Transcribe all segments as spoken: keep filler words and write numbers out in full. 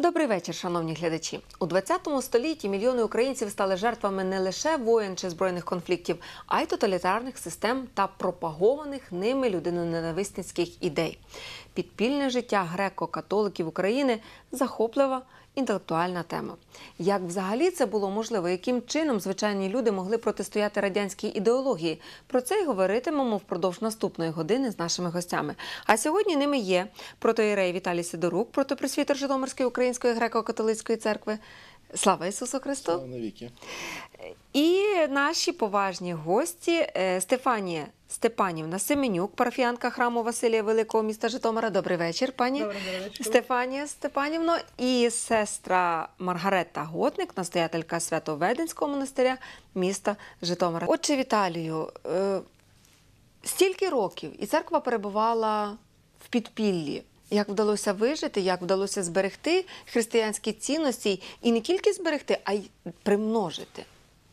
Добрий вечір, шановні глядачі. У двадцятому столітті мільйони українців стали жертвами не лише воєн чи збройних конфліктів, а й тоталітарних систем та пропагованих ними людиноненависницьких ідей. Підпільне життя греко-католиків України – захоплива інтелектуальна тема. Як взагалі це було можливо? Яким чином звичайні люди могли протистояти радянській ідеології? Про це й говоритимемо впродовж наступної години з нашими гостями. А сьогодні ними є протоієрей Віталій Сидорук, протопресвітер Житомирської Української греко-католицької церкви. Слава Ісусу Христу! Слава навіки! І наші поважні гості Стефанія Степанівна Семенюк, парафіянка храму Василія Великого міста Житомира. Добрий вечір, пані Добрий вечір. Стефанія Степанівно. І сестра Маргарета Готник, настоятелька Свято-Веденського монастиря міста Житомира. Отче Віталію, стільки років і церква перебувала в підпіллі. Як вдалося вижити, як вдалося зберегти християнські цінності і не тільки зберегти, а й примножити?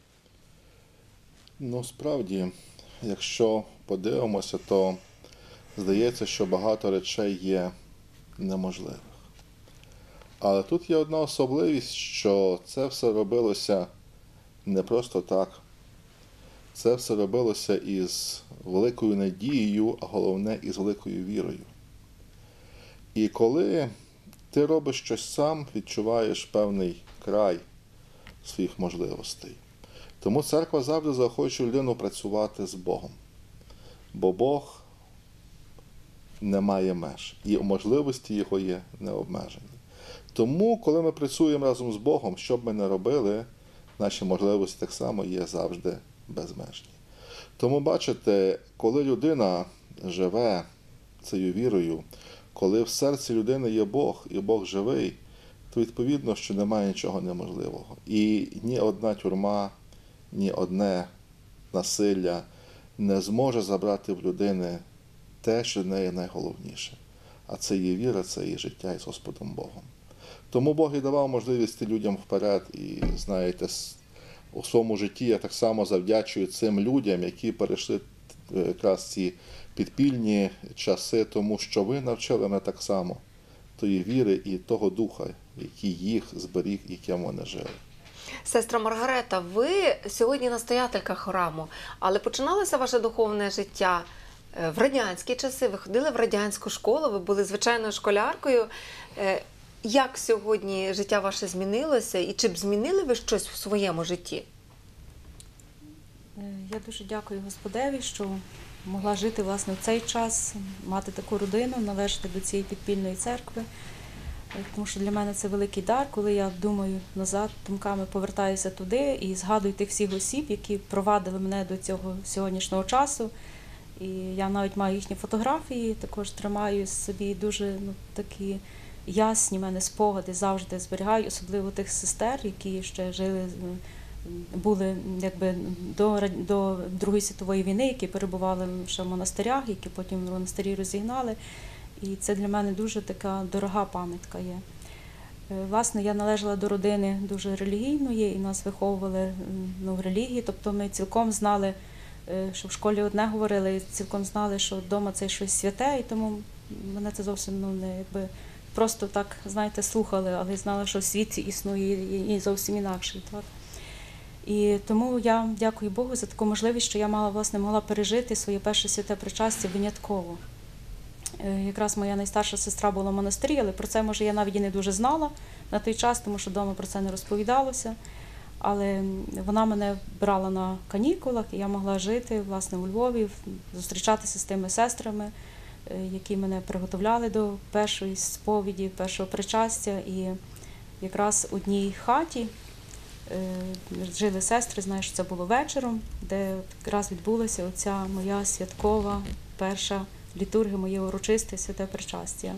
Ну, справді, якщо подивимося, то здається, що багато речей є неможливих. Але тут є одна особливість, що це все робилося не просто так. Це все робилося із великою надією, а головне, із великою вірою. І коли ти робиш щось сам, відчуваєш певний край своїх можливостей. Тому церква завжди заохочує людину працювати з Богом. Бо Бог не має меж. І можливості його є необмежені. Тому, коли ми працюємо разом з Богом, що б ми не робили, наші можливості так само є завжди безмежні. Тому, бачите, коли людина живе цією вірою, коли в серці людини є Бог, і Бог живий, то відповідно, що немає нічого неможливого. І ні одна тюрма, ні одне насилля не зможе забрати в людини те, що в неї найголовніше. А це є віра, це є життя із Господом Богом. Тому Бог і давав можливість людям вперед. І, знаєте, у своєму житті я так само завдячую цим людям, які перейшли якраз ці підпільні часи, тому що ви навчили мене так само тої віри і того духа, який їх зберіг, яким вони жили. Сестра Маргарета, ви сьогодні настоятелька храму, але починалося ваше духовне життя в радянські часи, ви ходили в радянську школу, ви були звичайною школяркою. Як сьогодні життя ваше змінилося і чи б змінили ви щось в своєму житті? Я дуже дякую Господеві, що могла жити, власне, в цей час, мати таку родину, належати до цієї підпільної церкви. Тому що для мене це великий дар, коли я думаю назад, думками повертаюся туди і згадую тих всіх осіб, які провадили мене до цього сьогоднішнього часу. І я навіть маю їхні фотографії, також тримаю собі дуже ну, такі ясні в мене спогади, завжди зберігаю, особливо тих сестер, які ще жили, були якби до, до Другої світової війни, які перебували ще в монастирях, які потім в монастирі розігнали. І це для мене дуже така дорога пам'ятка є. Власне, я належала до родини дуже релігійної, і нас виховували ну, в релігії, тобто ми цілком знали, що в школі одне говорили, і цілком знали, що вдома це щось святе, і тому мене це зовсім ну, не якби просто так, знаєте, слухали, але знали, що в світі існує і зовсім інакший. Так? І тому я дякую Богу за таку можливість, що я мала, власне, могла пережити своє перше святе причастя винятково. Якраз моя найстарша сестра була в монастирі, але про це, може, я навіть і не дуже знала на той час, тому що вдома про це не розповідалося. Але вона мене брала на канікулах, і я могла жити, власне, у Львові, зустрічатися з тими сестрами, які мене приготовляли до першої сповіді, першого причастя. І якраз в одній хаті жили сестри, знаю, що це було вечором, де якраз відбулася оця моя святкова перша літургія, моє урочисте святе причастя.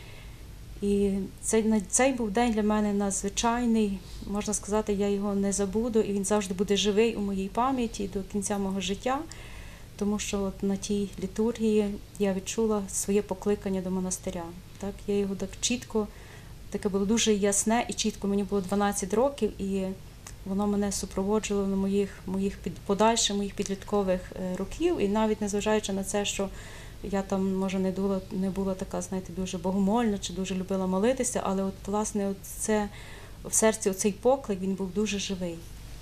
І цей, цей був день для мене надзвичайний, можна сказати, я його не забуду, і він завжди буде живий у моїй пам'яті до кінця мого життя, тому що от на тій літургії я відчула своє покликання до монастиря. Так, я його так чітко, таке було дуже ясне і чітко, мені було дванадцять років, і воно мене супроводжувало на моїх, моїх під, подальших моїх підліткових років, і навіть незважаючи на це, що я там, може, не була, не була така, знаєте, дуже богомольна чи дуже любила молитися, але от, власне, от це, в серці оцей поклик, він був дуже живий.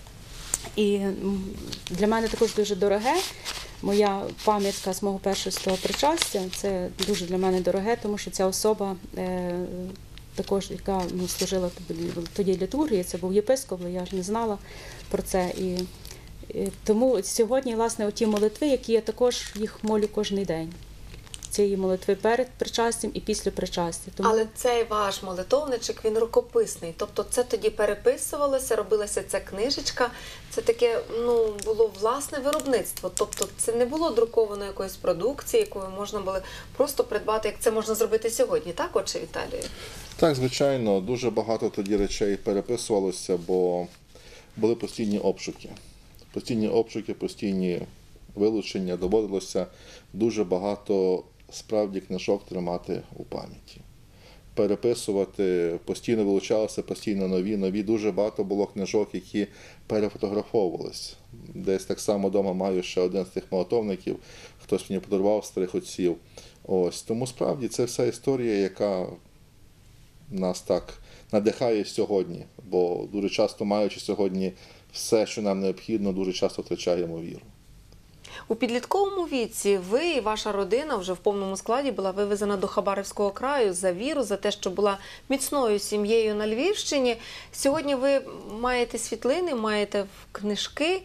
І м, для мене також дуже дороге. Моя пам'ятка з мого першого причастя, це дуже для мене дороге, тому що ця особа, е, також, яка ну, служила тоді, тоді літургії, це був єпископ, але я ж не знала про це. І, і тому сьогодні, власне, оті молитви, які я також їх молю кожен день. Цієї молитви перед причастям і після причастя. Тому... Але цей ваш молитовничок, він рукописний. Тобто це тоді переписувалося, робилася ця книжечка. Це таке, ну, було власне виробництво. Тобто це не було друковано якоїсь продукції, яку можна було просто придбати, як це можна зробити сьогодні, так, отче Віталію? Так, звичайно, дуже багато тоді речей переписувалося, бо були постійні обшуки. Постійні обшуки, постійні вилучення, доводилося дуже багато справді книжок тримати у пам'яті. Переписувати, постійно вилучалися, постійно нові, нові. Дуже багато було книжок, які перефотографовувалися. Десь так само вдома маю ще один з тих молитовників, хтось мені подарував старих отців. Ось. Тому справді це вся історія, яка нас так надихає сьогодні, бо дуже часто, маючи сьогодні все, що нам необхідно, дуже часто втрачаємо віру. У підлітковому віці ви і ваша родина вже в повному складі була вивезена до Хабаровського краю за віру, за те, що була міцною сім'єю на Львівщині. Сьогодні ви маєте світлини, маєте книжки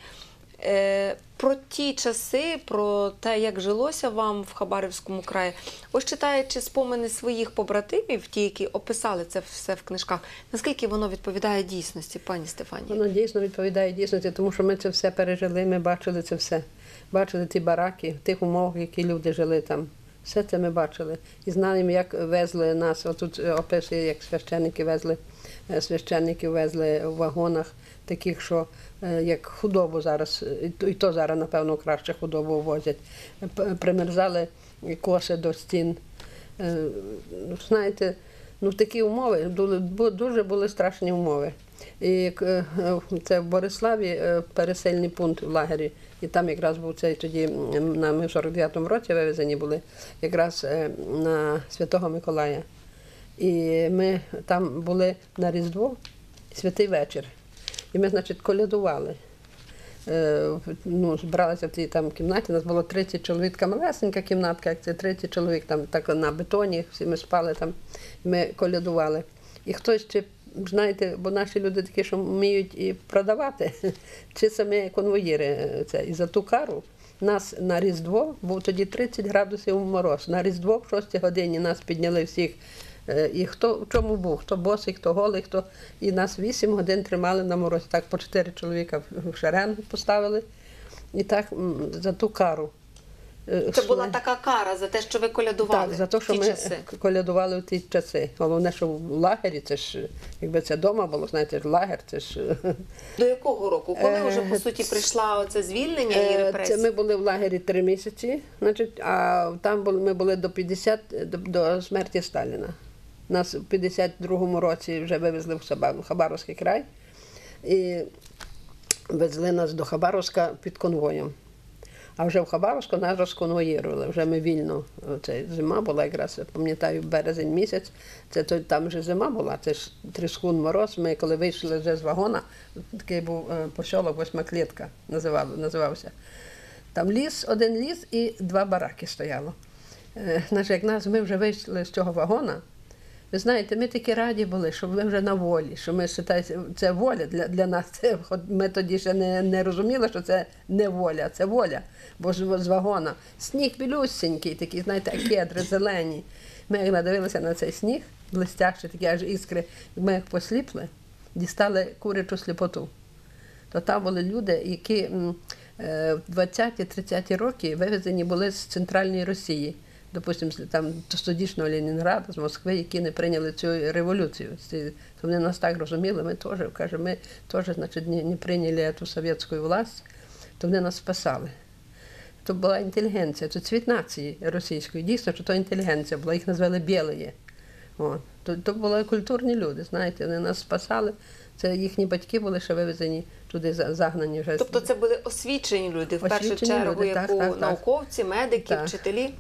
е, про ті часи, про те, як жилося вам в Хабаровському краї. Ось читаючи спомини своїх побратимів, ті, які описали це все в книжках, наскільки воно відповідає дійсності, пані Стефанія? Воно дійсно відповідає дійсності, тому що ми це все пережили, ми бачили це все. Бачили ті бараки, в тих умовах, які люди жили там. Все це ми бачили. І знаємо, як везли нас, отут описує, як священники везли, священників везли в вагонах, таких, що як худобу зараз, і то зараз, напевно, краще худобу возять. Примерзали коси до стін. Знаєте, ну такі умови, дуже були страшні умови. І це в Бориславі пересильний пункт в лагері. І там якраз був цей тоді, на, ми в сорок дев'ятому році вивезені були, якраз на Святого Миколая. І ми там були на Різдво, святий вечір. І ми, значить, колядували. Е, ну, збиралися в цій там кімнаті, у нас було тридцять чоловік, така малесенька кімнатка, як це тридцять чоловік, там так на бетоні, всі ми спали там, ми колядували. І хтось ще, знаєте, бо наші люди такі, що вміють і продавати, чи самі конвоїри. Це. І за ту кару нас на Різдво, був тоді тридцять градусів мороз, на Різдво в шостій годині нас підняли всіх. І хто в чому був, хто босий, хто голий, хто. І нас вісім годин тримали на морозі. Так по чотири чоловіка в шеренгу поставили. І так за ту кару. Це була така кара за те, що ви колядували. Так, за те, що в ті ми часи. колядували в ті часи. Головне, що в лагері, це ж, якби це вдома було, знаєте, лагер, це ж... До якого року? Коли вже, по суті, прийшла оце звільнення і репресії? Це ми були в лагері три місяці, значить, а там були, ми були до п'ятдесят, до, до смерті Сталіна. Нас в п'ятдесят другому році вже вивезли в Хабаровський край і везли нас до Хабаровська під конвоєм. А вже в Хабаровську нас розконвоїрували, вже ми вільно. Це зима була якраз, я пам'ятаю, березень місяць, це то, там вже зима була, це ж тріскун мороз. Ми коли вийшли вже з вагона, такий був посілок, восьмиклітка називав, називався. Там ліс, один ліс і два бараки стояло. Значить, як нас, ми вже вийшли з цього вагона, ви знаєте, ми такі раді були, що ми вже на волі, що ми вважаємо, це воля для, для нас. Це, ми тоді ще не, не розуміли, що це не воля, це воля, бо ж з вагона. Сніг білюсенький, такий, знаєте, кедри зелені. Ми як надивилися на цей сніг, блистящий, такі аж іскри, ми як посліпли, дістали курячу сліпоту. То там були люди, які в двадцяті-тридцяті роки вивезені були з центральної Росії. Допустимо, там з тодішнього Ленінграда, з Москви, які не прийняли цю революцію. То вони нас так розуміли, ми теж, каже, ми теж, значить, не, не прийняли цю совєтську власть, то вони нас спасали. То була інтелігенція, це цвіт нації російської. Дійсно, що то інтелігенція була, їх назвали білої. То, то були культурні люди, знаєте, вони нас спасали. Це їхні батьки були ще вивезені туди, загнані вже. Тобто це були освічені люди, в першу Освічені чергу, люди, як так, у так, так. науковці, медики, Так. вчителі?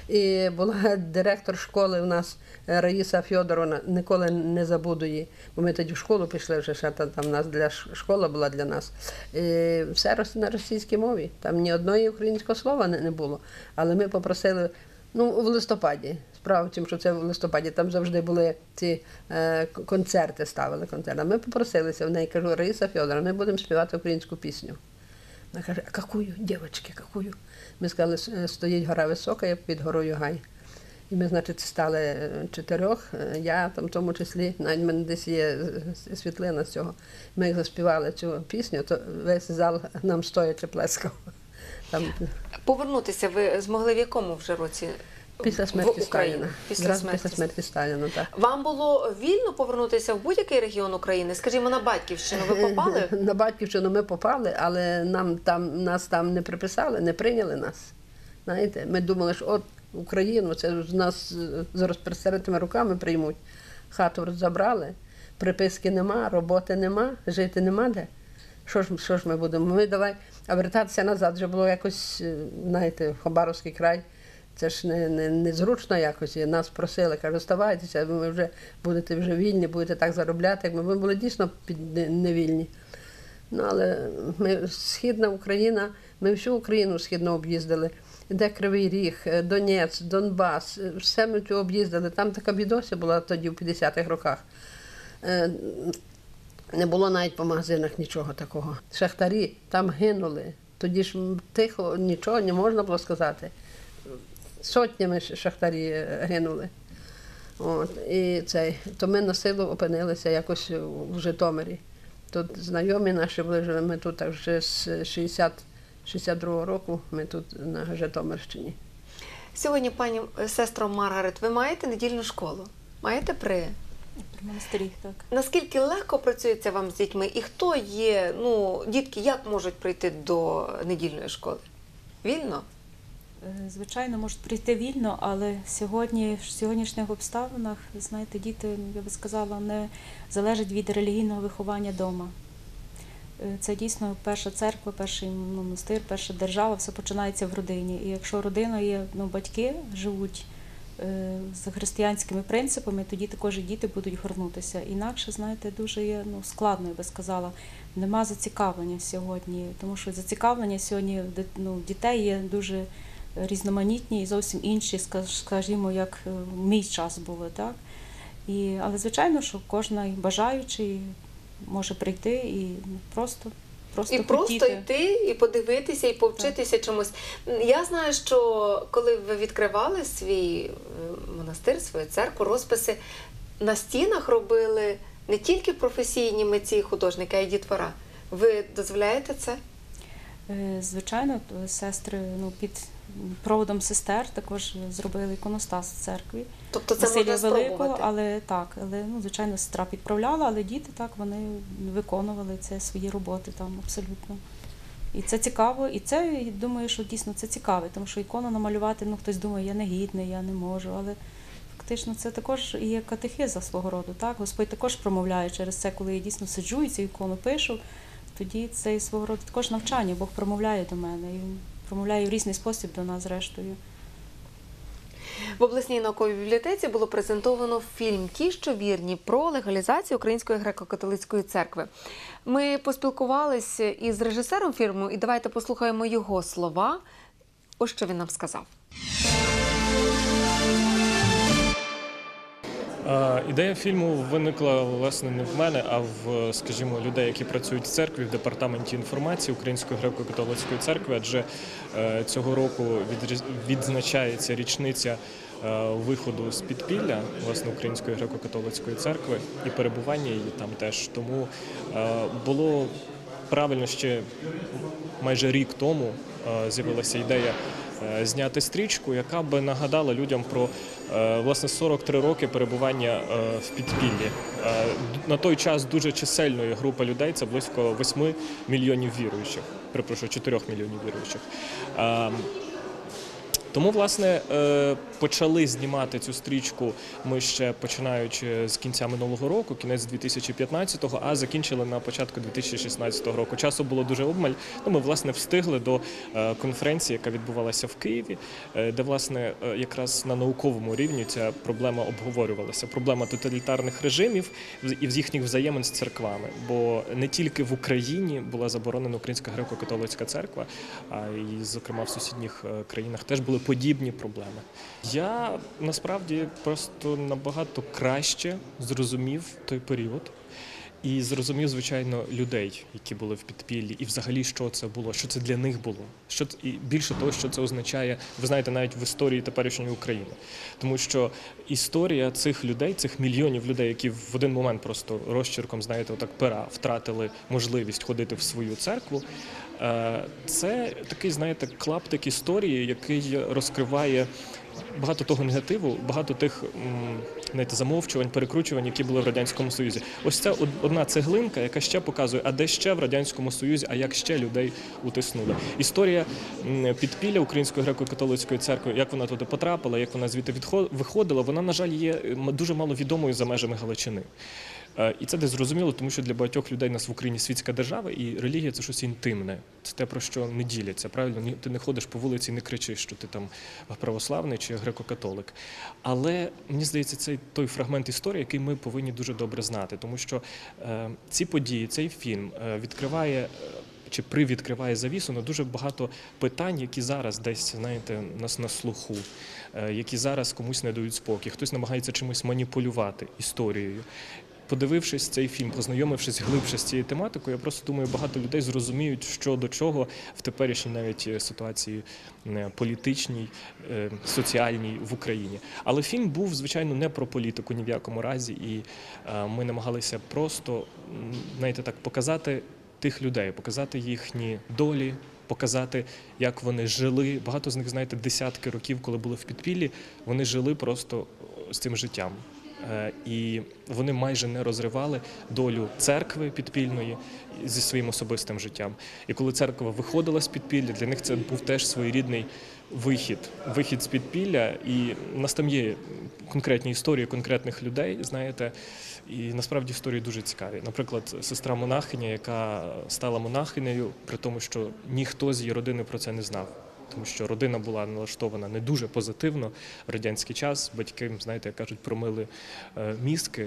І була директор школи у нас Раїса Фьодоровна, ніколи не забуду її, бо ми тоді в школу пішли, вже ще там у нас для школа була для нас. І все на російській мові, там ні одної українського слова не, не було. Але ми попросили, ну, в листопаді, справа в тім, що це в листопаді, там завжди були ці е, концерти, ставили концерти. А ми попросилися в неї, кажу, Раїса Фьодоровна, ми будемо співати українську пісню. Вона каже, а какую, дівчатки, какую? Ми сказали, стоїть гора висока, я під горою гай. І ми, значить, стали чотирьох, я там в тому числі, навіть в мене десь є світлина з цього. Ми як заспівали цю пісню, то весь зал нам стоячи плескав. Там... Повернутися ви змогли в якому вже році? Після смерті Сталіна. Після смерті. Після смерті Сталіна, так. Вам було вільно повернутися в будь-який регіон України? Скажімо, на Батьківщину ви попали? На Батьківщину ми попали, але нам там, нас там не приписали, не прийняли нас. Знаєте, ми думали, що от Україну, це з нас з розпростернутими руками приймуть. Хату забрали, приписки нема, роботи нема, жити нема де. Що ж, що ж ми будемо? Ми давай, а вертатися назад вже було якось, знаєте, Хабаровський край. Це ж не, не, не зручно якось. І нас просили, кажуть, оставайтеся, ви вже будете вже вільні, будете так заробляти. Як ми, ми були дійсно невільні. Ну, але ми, Східна Україна, ми всю Україну східно об'їздили. Де Кривий Ріг, Донець, Донбас, все ми цю об'їздили. Там така бідося була тоді в п'ятдесятих роках. Не було навіть по магазинах нічого такого. Шахтарі там гинули. Тоді ж тихо, нічого не можна було сказати. Сотнями шахтарі гинули. От, і цей, то ми на силу опинилися якось в Житомирі. Тут знайомі наші були, ми тут так вже з шістдесят другого року, ми тут на Житомирщині. Сьогодні, пані сестро Маргарет, ви маєте недільну школу? Маєте при? При монастирі, так. Наскільки легко працюється вам з дітьми? І хто є, ну, дітки, як можуть прийти до недільної школи? Вільно? Звичайно, можуть прийти вільно, але сьогодні, в сьогоднішніх обставинах, знаєте, діти, я би сказала, не залежать від релігійного виховання вдома. Це дійсно перша церква, перший монастир, перша держава, все починається в родині. І якщо родина є, ну, батьки живуть е, за християнськими принципами, тоді також і діти будуть горнутися. Інакше, знаєте, дуже є, ну, складно, я би сказала, нема зацікавлення сьогодні, тому що зацікавлення сьогодні, ну, дітей є дуже різноманітні і зовсім інші, скажімо, як в мій час були, так? І, але, звичайно, що кожен бажаючий може прийти і просто, просто І просто хотіти. йти, і подивитися, і повчитися так. чомусь. Я знаю, що коли ви відкривали свій монастир, свою церкву, розписи, на стінах робили не тільки професійні митці і художники, а й дітвора. Ви дозволяєте це? Звичайно, сестри, ну, під проводом сестер також зробили іконостас в церкві. Тобто це Василія можна Великого, спробувати? але так, але, ну, звичайно, сестра підправляла, але діти так, вони виконували це свої роботи там абсолютно. І це цікаво, і це, я думаю, що дійсно це цікаво, тому що ікону намалювати, ну, хтось думає, я не гідний, я не можу, але фактично це також і є катехиза свого роду, так? Господь також промовляє через це, коли я дійсно сиджу і цю ікону пишу, тоді це і свого роду також навчання, Бог промовляє до мене, і промовляє в різний спосіб до нас зрештою. В обласній науковій бібліотеці було презентовано фільм «Ті, що вірні» про легалізацію Української греко-католицької церкви. Ми поспілкувалися із режисером фільму і давайте послухаємо його слова. Ось що він нам сказав. Ідея фільму виникла, власне, не в мене, а в, скажімо, людей, які працюють в церкві, в департаменті інформації Української греко-католицької церкви, адже цього року відзначається річниця виходу з підпілля, власне, Української греко-католицької церкви і перебування її там теж. Тому було правильно ще майже рік тому з'явилася ідея зняти стрічку, яка би нагадала людям про, власне, сорок три роки перебування в підпіллі. На той час дуже чисельної групи людей, це близько восьми мільйонів віруючих, перепрошую, чотирьох мільйонів віруючих. Тому, власне, е, почали знімати цю стрічку ми ще починаючи з кінця минулого року, кінець дві тисячі п'ятнадцятого, а закінчили на початку дві тисячі шістнадцятого року. Часу було дуже обмаль. Ну, ми, власне, встигли до е, конференції, яка відбувалася в Києві, е, де, власне, е, якраз на науковому рівні ця проблема обговорювалася. Проблема тоталітарних режимів і з їхніх взаємин з церквами. Бо не тільки в Україні була заборонена Українська греко-католицька церква, а й, зокрема, в сусідніх е, країнах теж були подібні проблеми. Я насправді просто набагато краще зрозумів той період і зрозумів, звичайно, людей, які були в підпіллі, і взагалі, що це було, що це для них було. Що це, і більше того, що це означає, ви знаєте, навіть в історії теперішньої України. Тому що історія цих людей, цих мільйонів людей, які в один момент просто розчерком, знаєте, отак пера втратили можливість ходити в свою церкву, це такий, знаєте, клаптик історії, який розкриває багато того негативу, багато тих, знаєте, замовчувань, перекручувань, які були в Радянському Союзі. Ось це одна цеглинка, яка ще показує, а де ще в Радянському Союзі, а як ще людей утиснули. Історія підпілля Української греко-католицької церкви, як вона туди потрапила, як вона звідти виходила, вона, на жаль, є дуже мало відомою за межами Галичини. І це десь зрозуміло, тому що для багатьох людей у нас в Україні світська держава, і релігія – це щось інтимне. Це те, про що не діляться, правильно? Ти не ходиш по вулиці і не кричиш, що ти там православний чи греко-католик. Але, мені здається, це той фрагмент історії, який ми повинні дуже добре знати, тому що е, ці події, цей фільм е, відкриває чи привідкриває завісу на дуже багато питань, які зараз десь, знаєте, нас на слуху, е, які зараз комусь не дають спокій. Хтось намагається чимось маніпулювати історією. Подивившись цей фільм, познайомившись глибше з цією тематикою, я просто думаю, багато людей зрозуміють, що до чого в теперішній навіть ситуації політичній, соціальній в Україні. Але фільм був, звичайно, не про політику ні в якому разі, і ми намагалися просто, знаєте, так, показати тих людей, показати їхні долі, показати, як вони жили. Багато з них, знаєте, десятки років, коли були в підпіллі, вони жили просто з цим життям. І вони майже не розривали долю церкви підпільної зі своїм особистим життям. І коли церква виходила з підпілля, для них це був теж своєрідний вихід, вихід з підпілля. І в нас там є конкретні історії конкретних людей, знаєте, і насправді історії дуже цікаві. Наприклад, сестра монахиня, яка стала монахинею, при тому, що ніхто з її родини про це не знав. Тому що родина була налаштована не дуже позитивно в радянський час. Батьки, знаєте, як кажуть, промили мізки.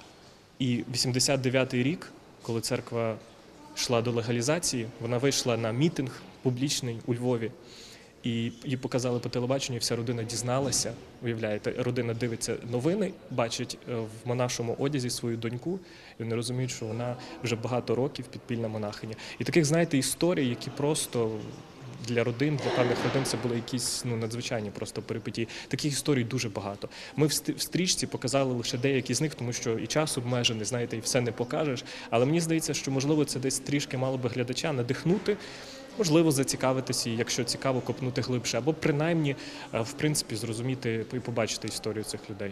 І вісімдесят дев'ятий рік, коли церква йшла до легалізації, вона вийшла на мітинг публічний у Львові. І її показали по телебаченню, і вся родина дізналася. Уявляєте, родина дивиться новини, бачить в монашому одязі свою доньку, і вони розуміють, що вона вже багато років підпільна монахиня. І таких, знаєте, історій, які просто для родин, для певних родин це були якісь ну, надзвичайні просто перипетії. Таких історій дуже багато. Ми в стрічці показали лише деякі з них, тому що і час обмежений, знаєте, і все не покажеш. Але мені здається, що, можливо, це десь трішки мало би глядача надихнути, можливо, зацікавитися, і якщо цікаво, копнути глибше, або принаймні, в принципі, зрозуміти і побачити історію цих людей.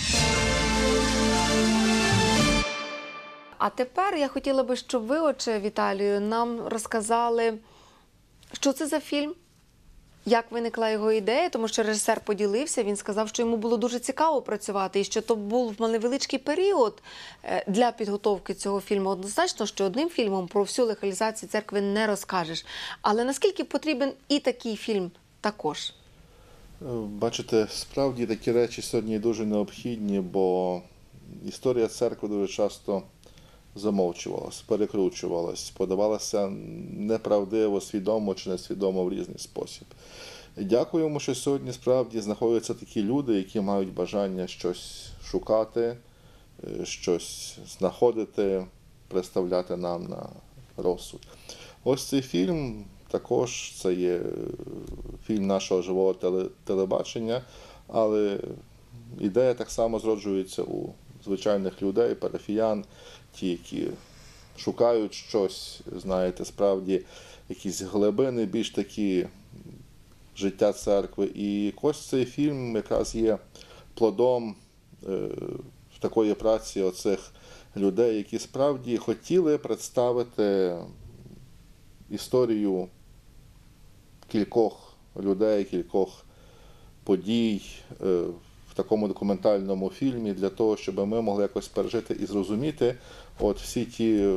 А тепер я хотіла би, щоб ви, отче Віталію, нам розказали, що це за фільм, як виникла його ідея, тому що режисер поділився, він сказав, що йому було дуже цікаво працювати, і що то був невеличкий період для підготовки цього фільму. Однозначно, що одним фільмом про всю легалізацію церкви не розкажеш. Але наскільки потрібен і такий фільм також? Бачите, справді такі речі сьогодні дуже необхідні, бо історія церкви дуже часто замовчувалась, перекручувалась, подавалася неправдиво, свідомо чи несвідомо в різний спосіб. Дякуємо, що сьогодні справді знаходяться такі люди, які мають бажання щось шукати, щось знаходити, представляти нам на розсуд. Ось цей фільм також, це є фільм нашого живого телебачення, але ідея так само зроджується у звичайних людей, парафіян, ті, які шукають щось, знаєте, справді якісь глибини, більш такі життя церкви. І ось цей фільм якраз є плодом е, такої праці оцих людей, які справді хотіли представити історію кількох людей, кількох подій в такому документальному фільмі для того, щоб ми могли якось пережити і зрозуміти от всі ті,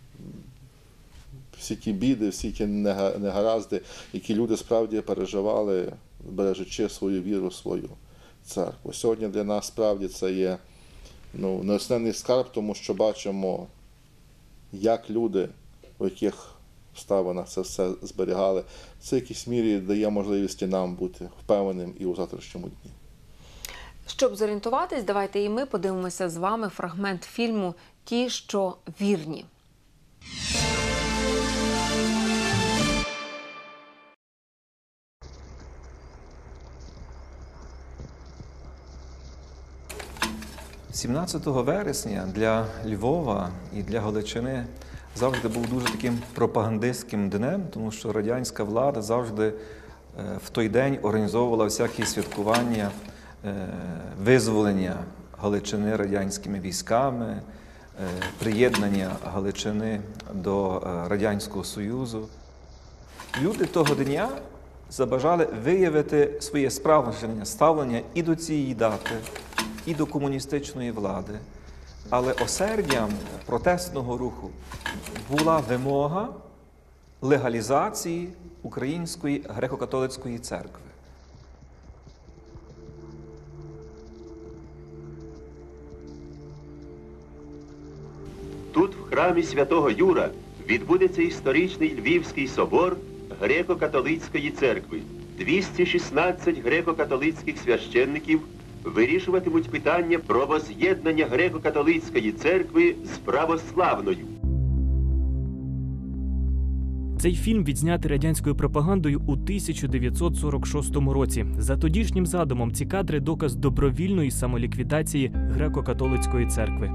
всі ті біди, всі ті негаразди, які люди справді переживали, бережучи свою віру, свою церкву. Сьогодні для нас справді це є ну, неоціненний скарб, тому що бачимо, як люди, у яких обставинах це все зберігали. Це в якійсь мірі дає можливість і нам бути впевненим і у завтрашньому дні. Щоб зорієнтуватись, давайте і ми подивимося з вами фрагмент фільму «Ті, що вірні». сімнадцятого вересня для Львова і для Галичини завжди був дуже таким пропагандистським днем, тому що радянська влада завжди в той день організовувала всякі святкування визволення Галичини радянськими військами, приєднання Галичини до Радянського Союзу. Люди того дня забажали виявити своє справжнє ставлення і до цієї дати, і до комуністичної влади. Але осердям протестного руху була вимога легалізації Української греко-католицької церкви. Тут, в храмі Святого Юра, відбудеться історичний Львівський собор Греко-католицької церкви. двісті шістнадцять греко-католицьких священників вирішуватимуть питання про воз'єднання греко-католицької церкви з православною. Цей фільм відзнятий радянською пропагандою у тисяча дев'ятсот сорок шостому році. За тодішнім задумом ці кадри – доказ добровільної самоліквідації греко-католицької церкви.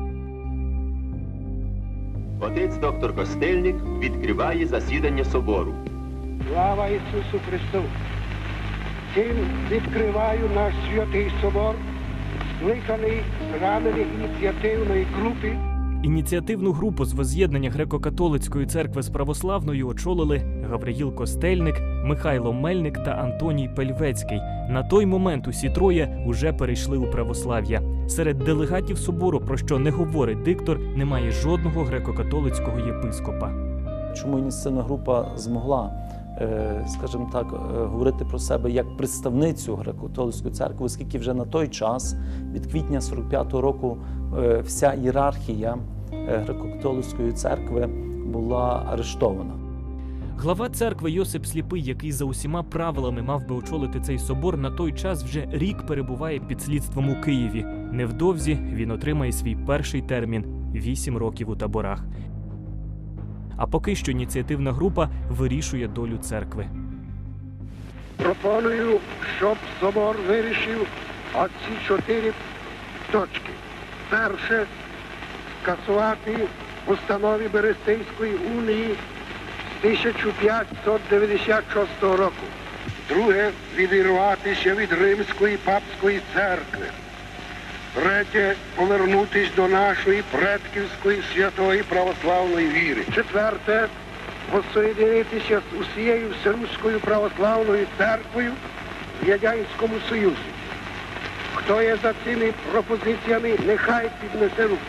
Отець доктор Костельник відкриває засідання собору. Слава Ісусу Христу! Цим відкриваю наш святий собор, скликаний з ранених ініціативної групи. Ініціативну групу з воз'єднання греко-католицької церкви з православною очолили Гавриїл Костельник, Михайло Мельник та Антоній Пельвецький. На той момент усі троє уже перейшли у православ'я. Серед делегатів собору, про що не говорить диктор, немає жодного греко-католицького єпископа. Чому ініціативна група змогла, скажімо так, говорити про себе як представницю греко-католицької церкви, оскільки вже на той час, від квітня сорок п'ятого року, вся ієрархія греко-католицької церкви була арештована. Глава церкви Йосип Сліпий, який за усіма правилами мав би очолити цей собор, на той час вже рік перебуває під слідством у Києві. Невдовзі він отримає свій перший термін – вісім років у таборах. А поки що ініціативна група вирішує долю церкви. Пропоную, щоб собор вирішив оці чотири точки. Перше – скасувати установи Берестейської унії з тисяча п'ятсот дев'яносто шостого року. Друге – відірватися від Римської папської церкви. Третє – повернутися до нашої предківської святої православної віри. Четверте – воссоєдинитися з усією Вселюдською православною церквою в Радянському Союзі. Хто є за цими пропозиціями, нехай піднесе руку.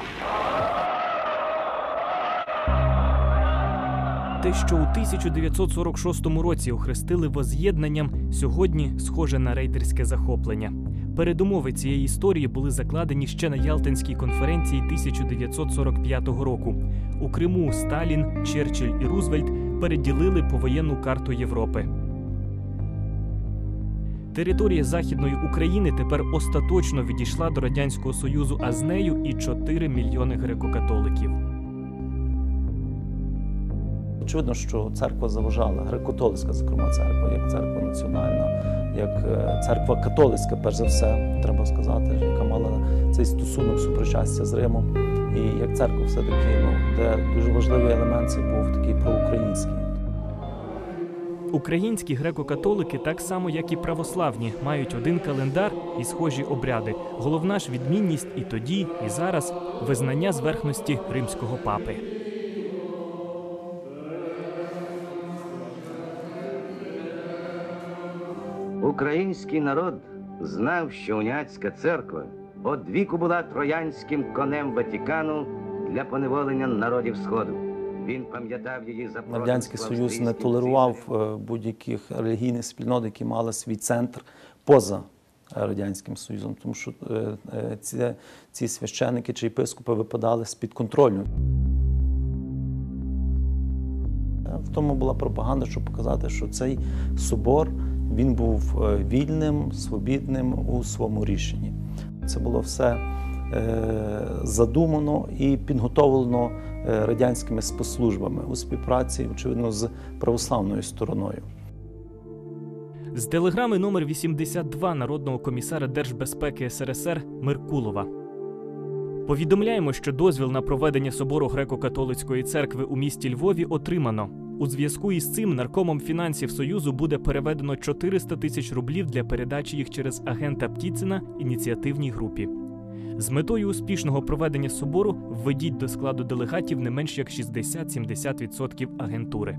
Те, що у тисяча дев'ятсот сорок шостому році охрестили воз'єднанням, сьогодні схоже на рейдерське захоплення. Передумови цієї історії були закладені ще на Ялтинській конференції тисяча дев'ятсот сорок п'ятого року. У Криму Сталін, Черчилль і Рузвельт переділили повоєнну карту Європи. Територія Західної України тепер остаточно відійшла до Радянського Союзу, а з нею і чотири мільйони греко-католиків. Очевидно, що церква заважала, греко-католицька, зокрема, церква, як церква національна, як церква католицька, перш за все, треба сказати, яка мала цей стосунок супричастя з Римом, і як церква все-таки, ну, де дуже важливий елемент це був такий проукраїнський. Українські греко-католики, так само як і православні, мають один календар і схожі обряди. Головна ж відмінність і тоді, і зараз – визнання зверхності римського папи. Український народ знав, що уніатська церква одвіку була троянським конем Ватикану для поневолення народів Сходу. Він пам'ятав її за Радянський Союз не толерував будь-яких релігійних спільнот, які мали свій центр поза Радянським Союзом, тому що ці, ці священники чи єпископи випадали з-під контролю. В тому була пропаганда, щоб показати, що цей собор, він був вільним, свобідним у своєму рішенні. Це було все задумано і підготовлено радянськими спецслужбами у співпраці, очевидно, з православною стороною. З телеграми номер вісімдесят два Народного комісара Держбезпеки ес ер ес ер Меркулова. Повідомляємо, що дозвіл на проведення собору Греко-католицької церкви у місті Львові отримано. У зв'язку із цим наркомом фінансів Союзу буде переведено чотириста тисяч рублів для передачі їх через агента Птіцина ініціативній групі. З метою успішного проведення собору введіть до складу делегатів не менш як шістдесят-сімдесят відсотків агентури.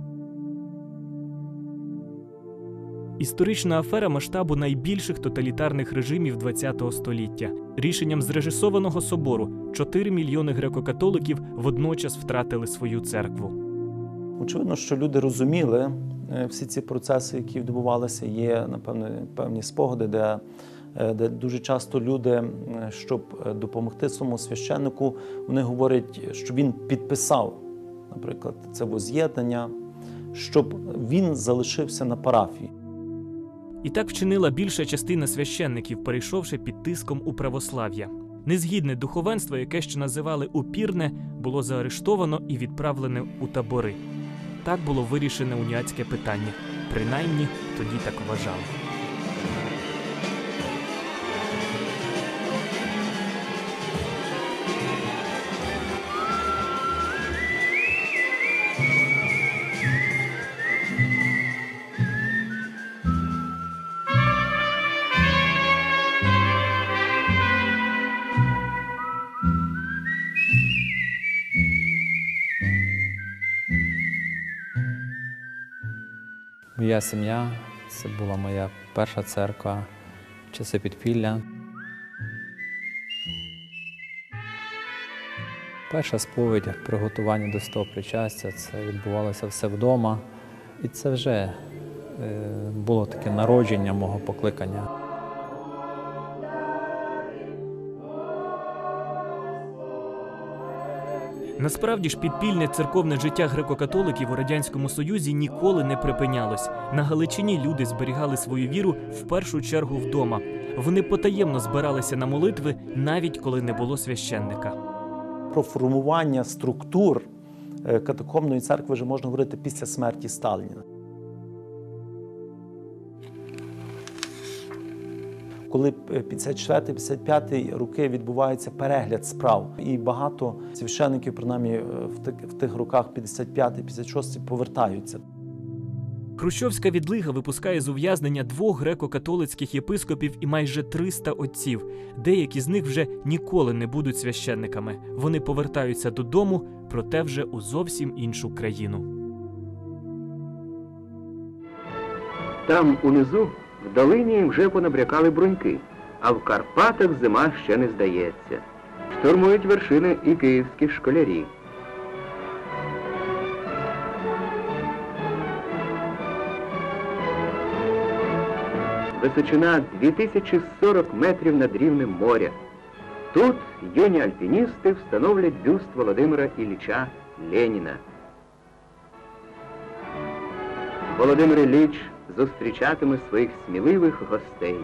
Історична афера масштабу найбільших тоталітарних режимів ХХ століття. Рішенням зрежисованого собору чотири мільйони греко-католиків водночас втратили свою церкву. Очевидно, що люди розуміли всі ці процеси, які відбувалися. Є, напевно, певні спогади, де, де дуже часто люди, щоб допомогти своєму священнику, вони говорять, що він підписав, наприклад, це возз'єднання, щоб він залишився на парафії. І так вчинила більша частина священників, перейшовши під тиском у православ'я. Незгідне духовенство, яке ще називали упірне, було заарештовано і відправлене у табори. Так було вирішене уніатське питання. Принаймні, тоді так вважали. Моя сім'я – це була моя перша церква, часи підпілля. Перша сповідь, приготування до святого причастя – це відбувалося все вдома. І це вже було таке народження мого покликання. Насправді ж підпільне церковне життя греко-католиків у Радянському Союзі ніколи не припинялось. На Галичині люди зберігали свою віру в першу чергу вдома. Вони потаємно збиралися на молитви, навіть коли не було священника. Про формування структур катакомної церкви вже можна говорити після смерті Сталіна. Коли п'ятдесят четвертий - п'ятдесят п'ятий роки відбувається перегляд справ, і багато священиків, принаймні в тих, в тих роках п'ятдесят п'ятий - п'ятдесят шостий, повертаються. Хрущовська відлига випускає з ув'язнення двох греко-католицьких єпископів і майже триста отців. Деякі з них вже ніколи не будуть священниками. Вони повертаються додому, проте вже у зовсім іншу країну. Там унизу в долині вже понабрякали бруньки, а в Карпатах зима ще не здається. Штурмують вершини і київські школярі. Височина дві тисячі сорок метрів над рівнем моря. Тут юні альпіністи встановлять бюст Володимира Ілліча Леніна. Володимир Ілліч зустрічатиме своїх сміливих гостей.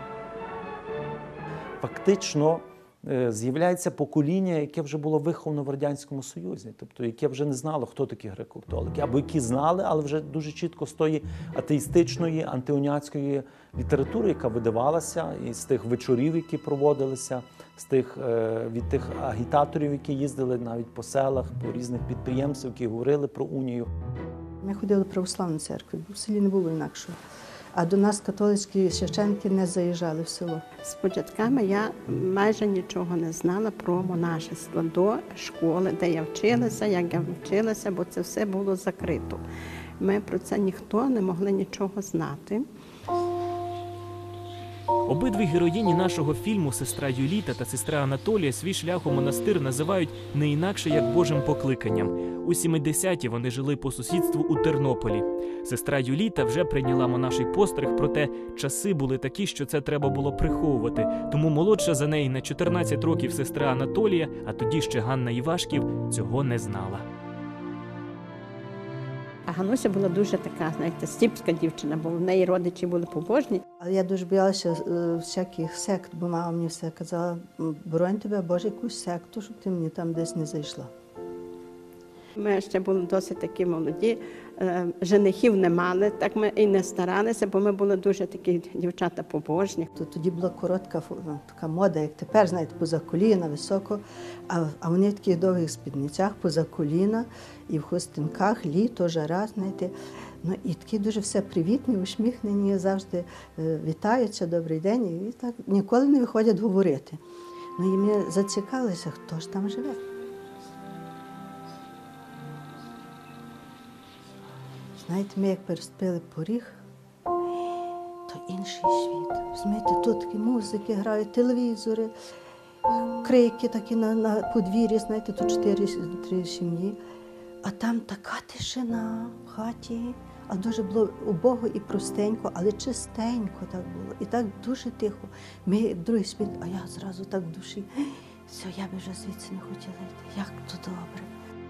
Фактично з'являється покоління, яке вже було виховано в Радянському Союзі, тобто яке вже не знало, хто такі греко-католики, або які знали, але вже дуже чітко з тої атеїстичної, антиуніатської літератури, яка видавалася, і з тих вечорів, які проводилися, з тих, від тих агітаторів, які їздили навіть по селах, по різних підприємствах, які говорили про унію. Ми ходили в православну церкву, в селі не було інакшого. А до нас католицькі священники не заїжджали в село. З початками я майже нічого не знала про монашество до школи, де я вчилася, як я вчилася, бо це все було закрито. Ми про це ніхто не могли нічого знати. Обидві героїні нашого фільму, сестра Юліта та сестра Анатолія, свій шлях у монастир називають не інакше, як Божим покликанням. У сімдесяті вони жили по сусідству у Тернополі. Сестра Юліта вже прийняла монаший постриг, проте часи були такі, що це треба було приховувати. Тому молодша за неї на чотирнадцять років сестра Анатолія, а тоді ще Ганна Івашків, цього не знала. А Гануся була дуже така, знаєте, стіпська дівчина, бо в неї родичі були побожні. Але я дуже боялася е, всяких сект, бо мама мені все казала, боронь тебе, Боже, якусь секту, щоб ти мені там десь не зайшла. Ми ще були досить такі молоді, е, женихів не мали, так ми і не старалися, бо ми були дуже такі дівчата побожні. То тоді була коротка ну, така мода, як тепер, знаєте, поза коліна, високо, а, а вони в таких довгих спідницях, поза коліна і в хустинках, літо, жара, знаєте. Ну і такі дуже все привітні, усміхнені, завжди е, вітаються, добрий день, і так ніколи не виходять говорити. Ну і ми зацікавилися, хто ж там живе. Знаєте, ми як переступили поріг, то інший світ. Знаєте, тут такі музики грають, телевізори, крики такі на, на подвір'ї, знаєте, тут чотири три сім'ї. А там така тишина в хаті, а дуже було убого і простенько, але чистенько так було. І так дуже тихо. Ми другий світ, а я зразу так в душі, все, я би вже звідси не хотіла йти, як то добре.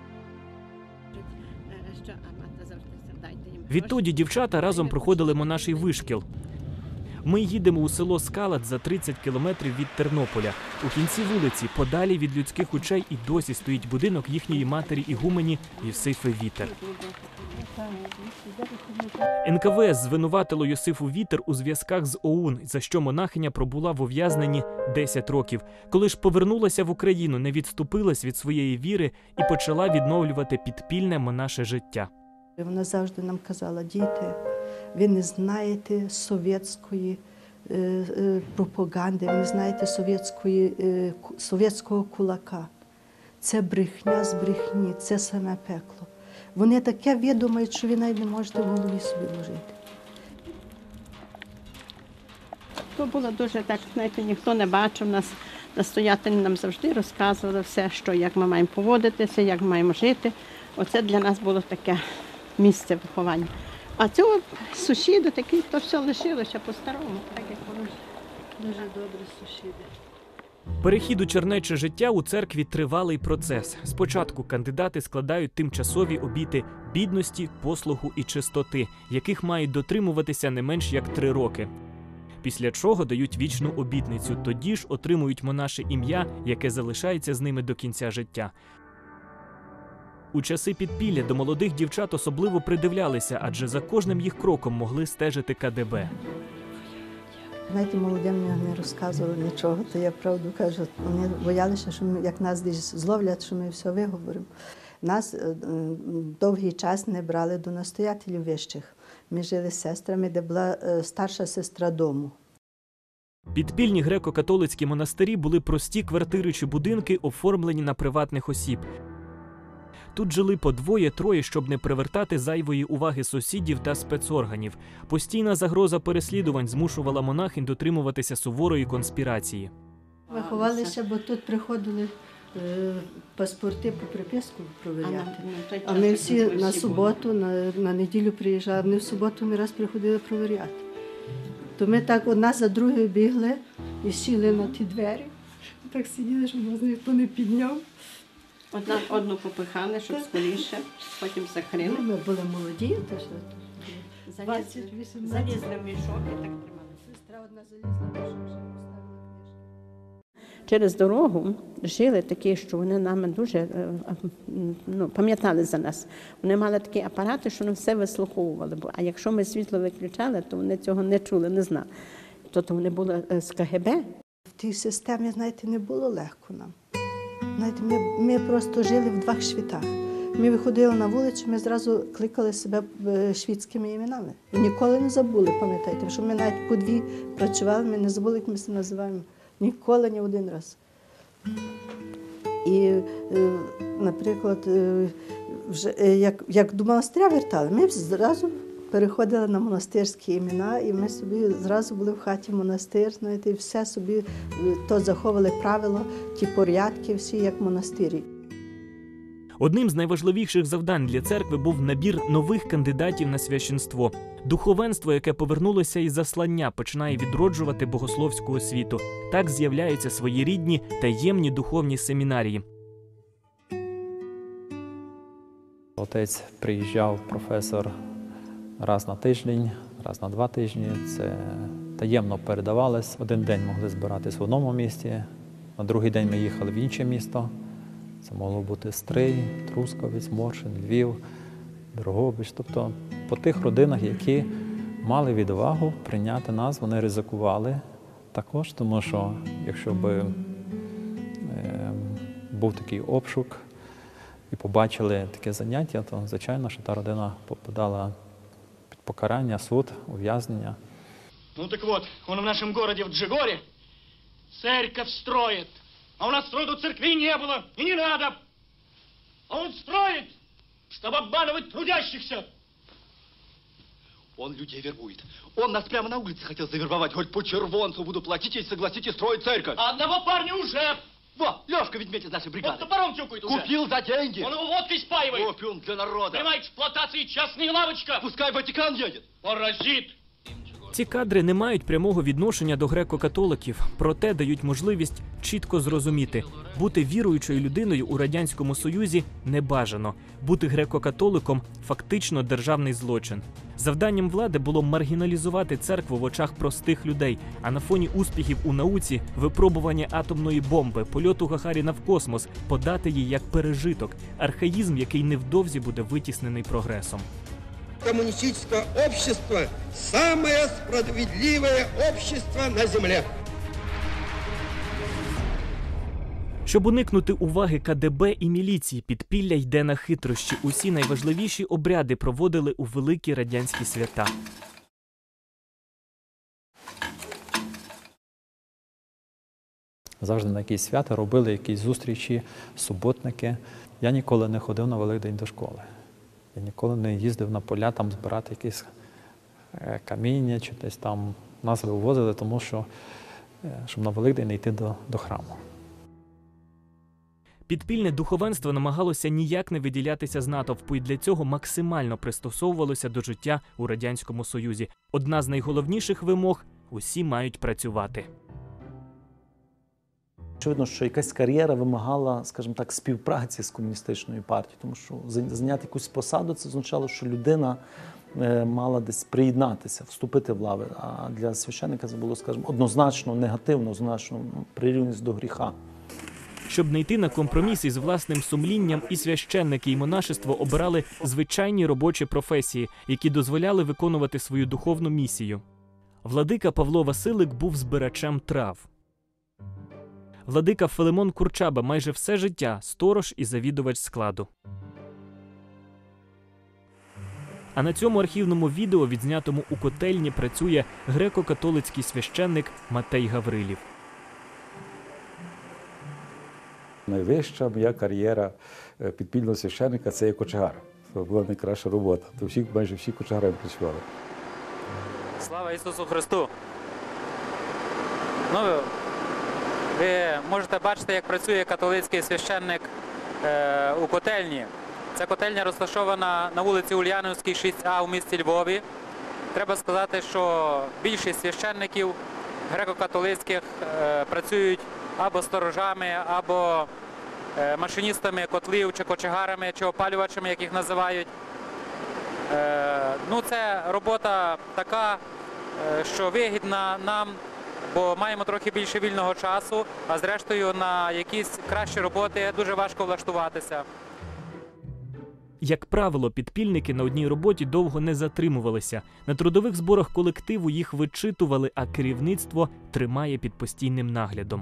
Відтоді дівчата разом проходили монаший вишкіл. Ми їдемо у село Скалат за тридцять кілометрів від Тернополя. У кінці вулиці, подалі від людських очей, і досі стоїть будинок їхньої матері ігумені Йосифи Вітер. ен ка ве ес звинуватило Йосифу Вітер у зв'язках з о у ен, за що монахиня пробула в ув'язненні десять років. Коли ж повернулася в Україну, не відступилась від своєї віри і почала відновлювати підпільне монаше життя. Вона завжди нам казала, діти, ви не знаєте совєтської е, е, пропаганди, ви не знаєте совєтської, е, совєтського кулака. Це брехня з брехні, це саме пекло. Вони таке видумають, що ви навіть не можете в голові собі вложити. То було дуже так, знаєте, ніхто не бачив нас. Настоятелі нам завжди розказували все, що, як ми маємо поводитися, як ми маємо жити. Оце для нас було таке місце виховання. А цього сусіди такі, то все лишилося по-старому, так як воно. Дуже добре сусіди. Перехід у чернече життя у церкві – тривалий процес. Спочатку кандидати складають тимчасові обіти бідності, послуху і чистоти, яких мають дотримуватися не менш як три роки. Після чого дають вічну обітницю, тоді ж отримують монаше ім'я, яке залишається з ними до кінця життя. У часи підпілля до молодих дівчат особливо придивлялися, адже за кожним їх кроком могли стежити ка де бе. Знаєте, молодим мені не розказували нічого, то я правду кажу, вони боялися, що ми, як нас десь зловлять, що ми все виговоримо. Нас е, довгий час не брали до настоятелів вищих. Ми жили з сестрами, де була е, старша сестра дому. Підпільні греко-католицькі монастирі були прості квартири чи будинки, оформлені на приватних осіб. Тут жили по двоє-троє, щоб не привертати зайвої уваги сусідів та спецорганів. Постійна загроза переслідувань змушувала монахинь дотримуватися суворої конспірації. Ми ховалися, бо тут приходили е, паспорти по приписку провіряти. А ми всі на суботу, на, на неділю приїжджали, вони в суботу не раз приходили провіряти. То ми так одна за другою бігли і сіли на ті двері. Так сиділи, щоб нас ніхто не підняв. Одна одну попихали, щоб скоріше, потім закрили. Ми були молоді, то що залізли, залізли в мішок і так тримали. Сестра одна залізла в мішок, що поставила книжки. Через дорогу жили такі, що вони нами дуже ну, пам'ятали за нас. Вони мали такі апарати, що вони все вислуховували. А якщо ми світло виключали, то вони цього не чули, не знали. Тобто вони були з ка ге бе. В тій системі, знаєте, не було легко нам. Знаєте, ми, ми просто жили в двох світах. Ми виходили на вулицю, ми зразу кликали себе шведськими іменами. І ніколи не забули, пам'ятаєте, що ми навіть по дві працювали, ми не забули, як ми себе називаємо. Ніколи, ні один раз. І, наприклад, вже, як, як до монастиря вертали, ми зразу переходили на монастирські імена, і ми собі зразу були в хаті монастир, знаєте, і все собі то заховали правило, ті порядки всі, як в монастирі. Одним з найважливіших завдань для церкви був набір нових кандидатів на священство. Духовенство, яке повернулося із заслання, починає відроджувати богословську освіту. Так з'являються своєрідні таємні духовні семінарії. Отець приїжджав, професор, раз на тиждень, раз на два тижні. Це таємно передавалось. Один день могли збиратись в одному місті, на другий день ми їхали в інше місто. Це могло бути Стрий, Трускавець, Моршин, Львів, Дрогобич. Тобто по тих родинах, які мали відвагу прийняти нас, вони ризикували також, тому що якщо б е, був такий обшук і побачили таке заняття, то, звичайно, що та родина попадала під покарання, суд, ув'язнення. Ну так вот, он в нашем городе, в Джигоре, церковь строит. А у нас сроду церкви не было и не надо. А он строит, чтобы обманывать трудящихся. Он людей вербует. Он нас прямо на улице хотел завербовать. Хоть по червонцу буду платить, если согласитесь строить церковь. А одного парня уже. Во, Лешка Ведмедь из нашей бригады. Он топором тюкает уже. Купил за деньги. Он его водкой спаивает. Опиум для народа. Принимает эксплуатации частная лавочка. Пускай Ватикан едет. Паразит. Ці кадри не мають прямого відношення до греко-католиків, проте дають можливість чітко зрозуміти – бути віруючою людиною у Радянському Союзі не бажано. Бути греко-католиком – фактично державний злочин. Завданням влади було маргіналізувати церкву в очах простих людей, а на фоні успіхів у науці, випробування атомної бомби, польоту Гагаріна в космос подати її як пережиток – архаїзм, який невдовзі буде витіснений прогресом. Коммунистическое общество – самое справедливое общество на земле. Щоб уникнути уваги ка де бе і міліції, підпілля йде на хитрощі. Усі найважливіші обряди проводили у великі радянські свята. Завжди на якісь свята робили якісь зустрічі, суботники. Я ніколи не ходив на Великдень до школи. Я ніколи не їздив на поля там збирати якісь каміння чи десь там нас вивозили, тому що, щоб на Великдень не йти до, до храму. Підпільне духовенство намагалося ніяк не виділятися з натовпу і для цього максимально пристосовувалося до життя у Радянському Союзі. Одна з найголовніших вимог – усі мають працювати. Очевидно, що якась кар'єра вимагала, скажімо так, співпраці з комуністичною партією, тому що зайняти якусь посаду – це означало, що людина мала десь приєднатися, вступити в лави. А для священника це було, скажімо, однозначно негативно, однозначно прирівність до гріха. Щоб не йти на компроміс із власним сумлінням, і священники, і монашество обирали звичайні робочі професії, які дозволяли виконувати свою духовну місію. Владика Павло Василик був збирачем трав. Владика Филимон Курчаба майже все життя – сторож і завідувач складу. А на цьому архівному відео, відзнятому у котельні, працює греко-католицький священник Матей Гаврилів. Найвища моя кар'єра підпільного священника – це є кочегар. Це була найкраща робота. То всі, майже всі кочегарами працювали. Слава Ісусу Христу! Ну, ви можете бачити, як працює католицький священник е, у котельні. Ця котельня розташована на вулиці Ульяновській, шість А у місті Львові. Треба сказати, що більшість священників греко-католицьких е, працюють або сторожами, або е, машиністами котлів, чи кочегарами, чи опалювачами, як їх називають. Е, ну, це робота така, е, що вигідна нам, бо маємо трохи більше вільного часу, а зрештою на якісь кращі роботи дуже важко влаштуватися. Як правило, підпільники на одній роботі довго не затримувалися. На трудових зборах колективу їх вичитували, а керівництво тримає під постійним наглядом.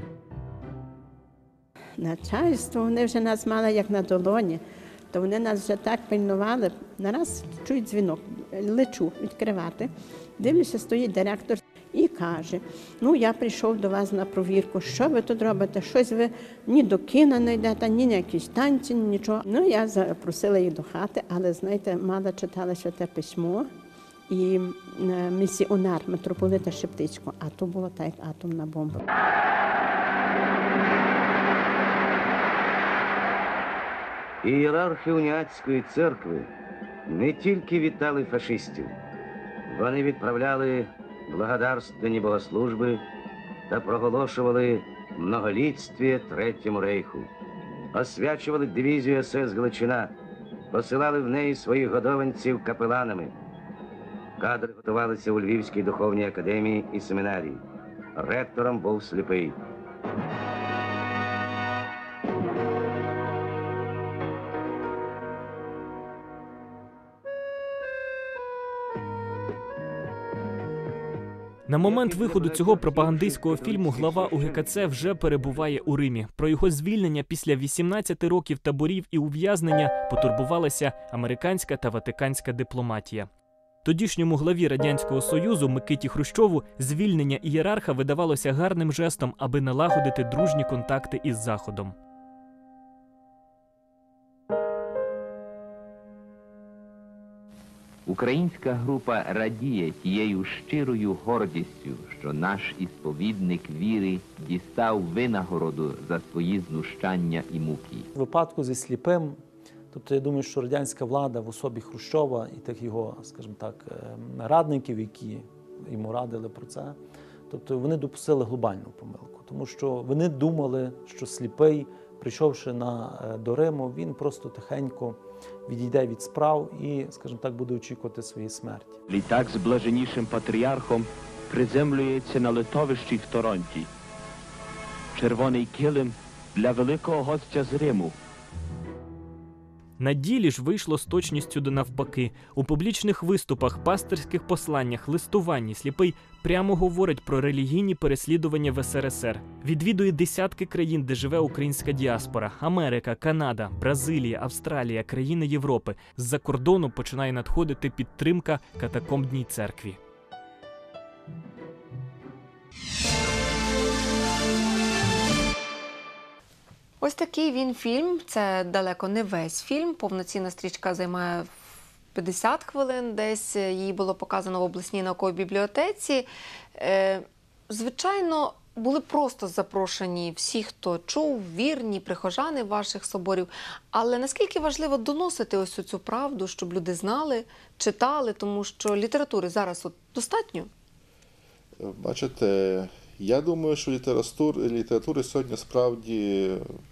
Начальство, вони вже нас мали як на долоні, то вони нас вже так пильнували. Нараз чують дзвінок, лечу відкривати. Дивлюся, стоїть директор і каже, ну я прийшов до вас на провірку, що ви тут робите, щось ви ні до кіна не йдете, ні на якісь танці, ні нічого. Ну я запросила їх до хати, але знаєте, мало читала Святе Письмо, і місіонер митрополита Шептицького, а то було так, як атомна бомба. Ієрархи уніатської церкви не тільки вітали фашистів, вони відправляли благодарственні богослужби та проголошували многолітствіє Третьому рейху, освячували дивізію ес ес «Галичина», посилали в неї своїх годованців капеланами. Кадри готувалися у Львівській духовній академії і семінарії. Ректором був сліпий. На момент виходу цього пропагандистського фільму глава у ге ка це вже перебуває у Римі. Про його звільнення після вісімнадцяти років таборів і ув'язнення потурбувалася американська та ватиканська дипломатія. Тодішньому главі Радянського Союзу Микиті Хрущову звільнення ієрарха видавалося гарним жестом, аби налагодити дружні контакти із Заходом. Українська група радіє тією щирою гордістю, що наш ісповідник віри дістав винагороду за свої знущання і муки. В випадку зі сліпим, тобто я думаю, що радянська влада в особі Хрущова і тих його, скажімо так, радників, які йому радили про це, тобто вони допустили глобальну помилку, тому що вони думали, що сліпий, прийшовши на, до Риму, він просто тихенько відійде від справ і, скажімо так, буде очікувати своєї смерті. Літак з блаженнішим патріархом приземлюється на литовищі в Торонті. Червоний килим для великого гостя з Риму. На ділі ж вийшло з точністю до навпаки. У публічних виступах, пастирських посланнях, листуванні сліпий прямо говорить про релігійні переслідування в ес ер ес ер. Відвідує десятки країн, де живе українська діаспора – Америка, Канада, Бразилія, Австралія, країни Європи. З-за кордону починає надходити підтримка катакомбній церкві. Ось такий він фільм. Це далеко не весь фільм. Повноцінна стрічка займає п'ятдесят хвилин. Десь її було показано в обласній науковій бібліотеці. Звичайно, були просто запрошені всі, хто чув, вірні прихожани ваших соборів. Але наскільки важливо доносити ось цю правду, щоб люди знали, читали, тому що літератури зараз от достатньо? Бачите, я думаю, що літератури, літератури сьогодні справді,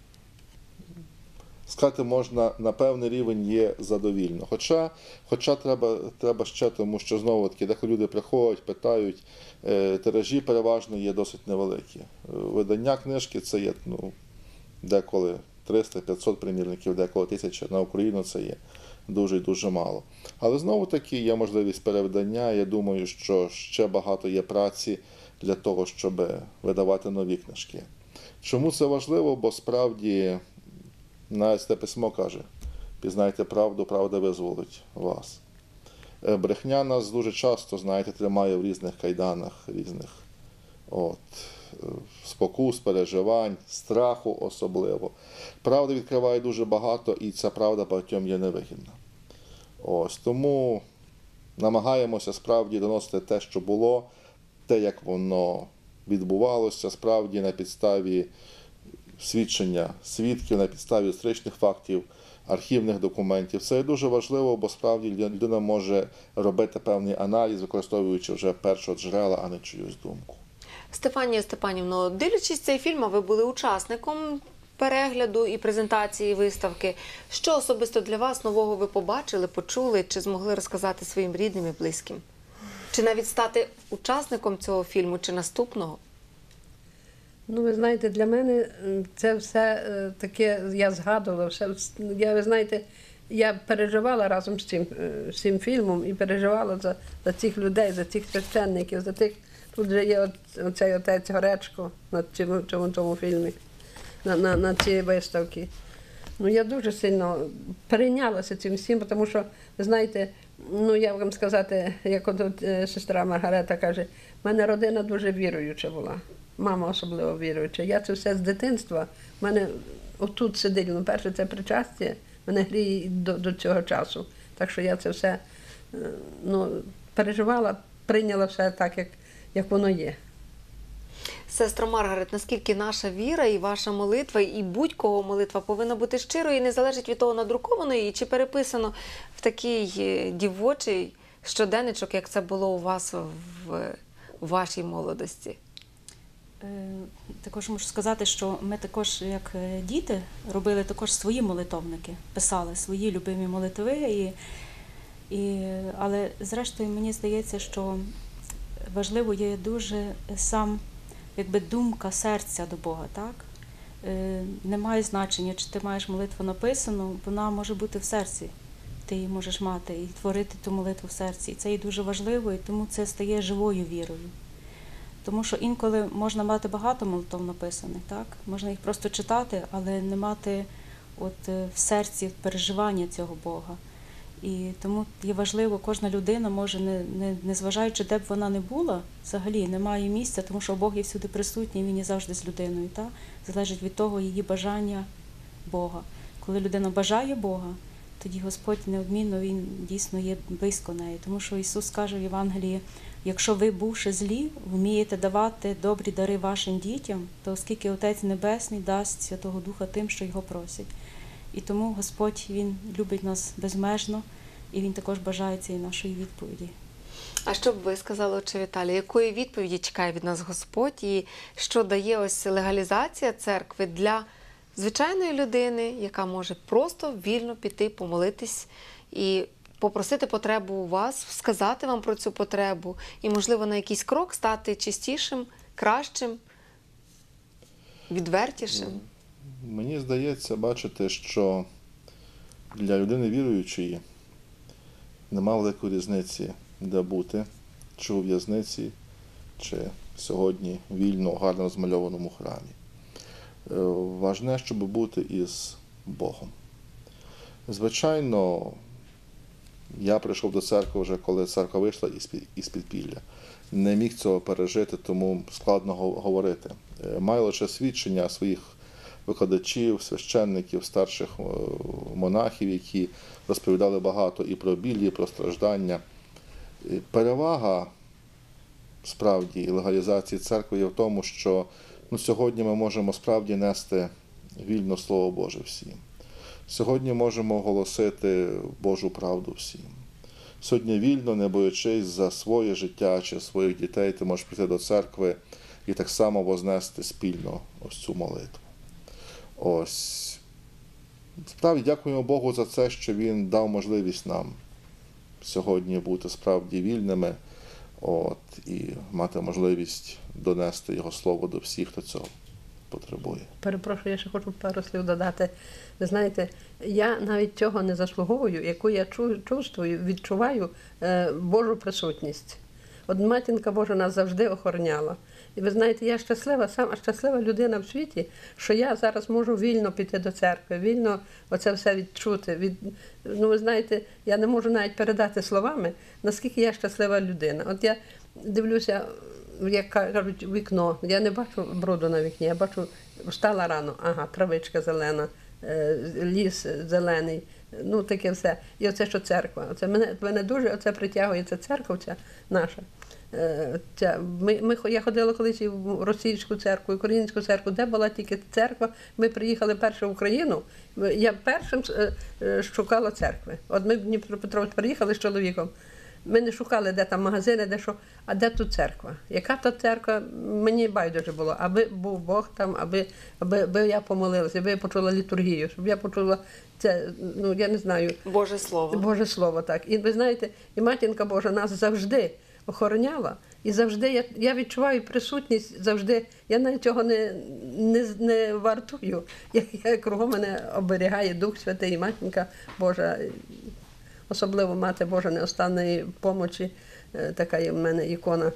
сказати можна, на певний рівень є задовільно. Хоча, хоча треба, треба ще, тому що, знову таки, деколи люди приходять, питають, е, тиражі переважно є досить невеликі. Видання книжки це є, ну, деколи триста-п'ятсот примірників, деколи тисяча, на Україну це є дуже і дуже мало. Але знову таки є можливість перевидання, я думаю, що ще багато є праці для того, щоб видавати нові книжки. Чому це важливо? Бо справді, навіть те письмо каже, пізнайте правду, правда визволить вас. Брехня нас дуже часто, знаєте, тримає в різних кайданах, різних от, спокус, переживань, страху особливо. Правда відкриває дуже багато, і ця правда багатьом є невигідна. Ось, тому намагаємося справді доносити те, що було, те, як воно відбувалося, справді на підставі свідчення свідків, на підставі історичних фактів, архівних документів. Це дуже важливо, бо справді людина може робити певний аналіз, використовуючи вже першоджерела, а не чиюсь думку. Стефанія Степанівно, дивлячись цей фільм, а ви були учасником перегляду і презентації виставки. Що особисто для вас нового ви побачили, почули, чи змогли розказати своїм рідним і близьким? Чи навіть стати учасником цього фільму, чи наступного? Ну, ви знаєте, для мене це все таке, я згадувала, все, я, ви знаєте, я переживала разом з цим, з цим фільмом і переживала за, за цих людей, за цих священників, за тих, тут же є оцей отець Горечко на цьому, цьому, цьому фільмі, на, на, на цій виставці. Ну, я дуже сильно перейнялася цим всім, тому що, ви знаєте, ну, я вам сказати, як от сестра Маргарета каже, в мене родина дуже віруюча була. Мама особливо віруюча. Я це все з дитинства. В мене отут сидить, ну, перше, це причастя, мене гріє до, до цього часу. Так що я це все, ну, переживала, прийняла все так, як, як воно є. Сестро Маргарет, наскільки наша віра і ваша молитва, і будь-кого молитва повинна бути щирою і не залежить від того, надруковано її чи переписано в такий дівочий щоденничок, як це було у вас в вашій молодості? Також можу сказати, що ми також, як діти, робили також свої молитовники, писали свої любимі молитви. І, і, але зрештою мені здається, що важливо є дуже сам, якби думка серця до Бога, так? Е, не має значення, чи ти маєш молитву написану, вона може бути в серці. Ти її можеш мати і творити ту молитву в серці. І це є дуже важливо, і тому це стає живою вірою. Тому що інколи можна мати багато молитв написаних, так? Можна їх просто читати, але не мати от в серці переживання цього Бога. І тому є важливо, кожна людина може, не, не, не зважаючи, де б вона не була, взагалі немає місця, тому що Бог є всюди присутній, Він є завжди з людиною. Так? Залежить від того її бажання Бога. Коли людина бажає Бога, тоді Господь неодмінно, Він дійсно є близько неї. Тому що Ісус каже в Євангелії, якщо ви, бувши злі, вмієте давати добрі дари вашим дітям, то оскільки Отець Небесний дасть Святого Духа тим, що Його просять. І тому Господь, Він любить нас безмежно, і Він також бажає цієї нашої відповіді. А що б ви сказали, отче Віталій, якої відповіді чекає від нас Господь, і що дає ось легалізація церкви для звичайної людини, яка може просто вільно піти, помолитись і попросити потребу у вас, сказати вам про цю потребу і, можливо, на якийсь крок стати чистішим, кращим, відвертішим? Мені здається, бачите, що для людини віруючої нема великої різниці, де бути, чи у в'язниці, чи сьогодні вільно у гарно змальованому храмі. Важне, щоб бути із Богом. Звичайно, я прийшов до церкви вже, коли церква вийшла із підпілля. Не міг цього пережити, тому складно говорити. Маю лише свідчення своїх викладачів, священників, старших монахів, які розповідали багато і про біль, і про страждання. Перевага, справді, легалізації церкви є в тому, що ну, сьогодні ми можемо справді нести вільно Слово Боже всім. Сьогодні можемо оголосити Божу правду всім. Сьогодні вільно, не боячись за своє життя чи своїх дітей, ти можеш прийти до церкви і так само вознести спільно ось цю молитву. Ось. Справді дякуємо Богу за це, що Він дав можливість нам сьогодні бути справді вільними, от, і мати можливість донести Його Слово до всіх, хто цього потребує. Перепрошую, я ще хочу пару слів додати. Ви знаєте, я навіть цього не заслуговую, яку я чувствую, відчуваю е, Божу присутність. От Матінка Божа нас завжди охороняла. І ви знаєте, я щаслива, сама щаслива людина в світі, що я зараз можу вільно піти до церкви, вільно оце все відчути. Від... Ну, ви знаєте, я не можу навіть передати словами, наскільки я щаслива людина. От я дивлюся, як кажуть, вікно, я не бачу бруду на вікні, я бачу, встала рано, ага, травичка зелена, ліс зелений, ну таке все. І оце, що церква. Оце мене, мене дуже оце притягує, ця церква ця наша. Ця, ми, ми, я ходила колись і в російську церкву, і українську церкву, де була тільки церква. Ми приїхали перше в Україну, я першим шукала церкви. От ми в Дніпропетровськ приїхали з чоловіком. Ми не шукали, де там магазини, де що, а де тут церква. Яка то церква, мені байдуже було, аби був Бог там, аби, аби, аби я помолилася, аби я почула літургію, щоб я почула це, ну я не знаю. Боже Слово. Боже Слово, так. І ви знаєте, і Матінка Божа нас завжди охороняла, і завжди я, я відчуваю присутність, завжди, я навіть цього не, не, не вартую. Я, я, кругом мене оберігає Дух Святий, Матінка Божа. Особливо Мати Божа неостанної помочі, така є в мене ікона.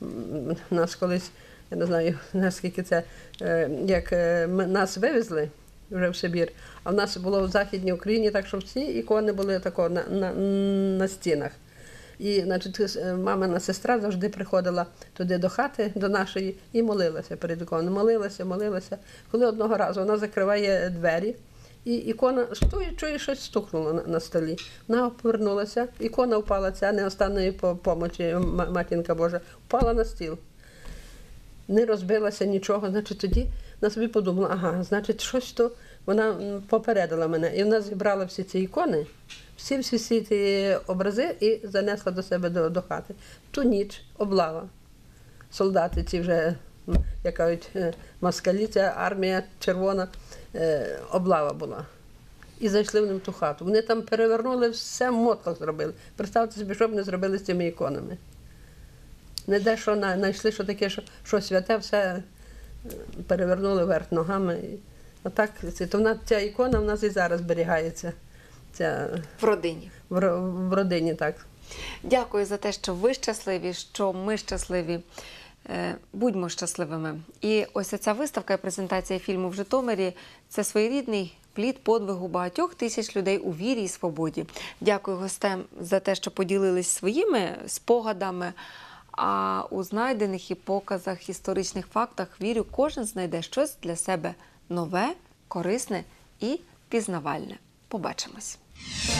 У нас колись, я не знаю, наскільки це, як нас вивезли вже в Сибір, а в нас було в Західній Україні, так що всі ікони були тако на, на, на стінах. І, значить, мамина сестра завжди приходила туди до хати, до нашої, і молилася перед іконою. Молилася, молилася. Коли одного разу вона закриває двері, І ікона стою, чую, щось стукнуло на, на столі. Вона повернулася, ікона впала, ця не останньої помочі, матінка Божа, впала на стіл. Не розбилася нічого, значить тоді на собі подумала, ага, значить щось то, вона попередила мене. І вона зібрала всі ці ікони, всі всі, всі ці образи і занесла до себе до, до хати. Ту ніч облава. Солдати ці вже, як кажуть, москалі, ця армія червона, облава була. І зайшли в ним ту хату. Вони там перевернули, все в мотлах зробили. Представте собі, що б не зробили з цими іконами. Не де, що знайшли, що таке, що, що святе, все перевернули вверх ногами. Отак, то вона, ця ікона в нас і зараз зберігається. Ця, в родині. В, в родині, так. Дякую за те, що ви щасливі, що ми щасливі. Будьмо щасливими. І ось ця виставка і презентація фільму в Житомирі – це своєрідний плід подвигу багатьох тисяч людей у вірі і свободі. Дякую гостям за те, що поділились своїми спогадами, а у знайдених і показах, історичних фактах, вірю, кожен знайде щось для себе нове, корисне і пізнавальне. Побачимось.